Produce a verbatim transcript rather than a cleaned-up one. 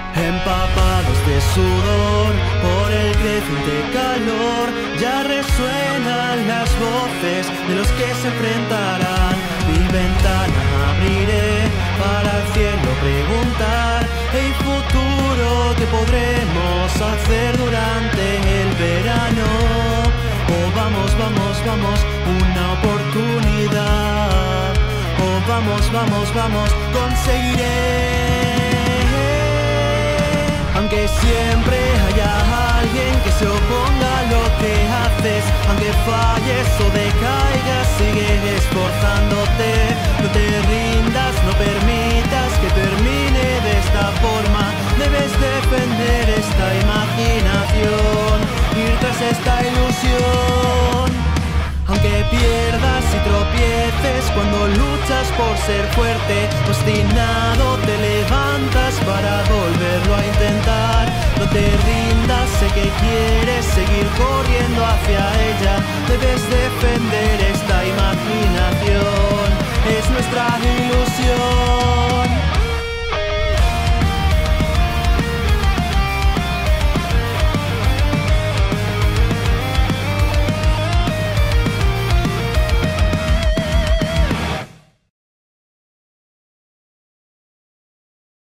Empapados de sudor por el creciente calor, ya resuenan las voces de los que se enfrentarán. Mi ventana abriré para el cielo preguntar el futuro que podremos hacer durante el verano. Oh, vamos, vamos, vamos, una oportunidad. Oh, vamos, vamos, vamos, conseguiré. Aunque siempre haya alguien que se oponga a lo que haces, aunque falles o decaigas, sigue esforzándote. No te rindas, no permitas que termine de esta forma. Debes defender esta imaginación, ir tras esta ilusión. Aunque pierdas y tropieces cuando luchas por ser fuerte, obstinado te levantas para volverlo a intentar. No te rindas.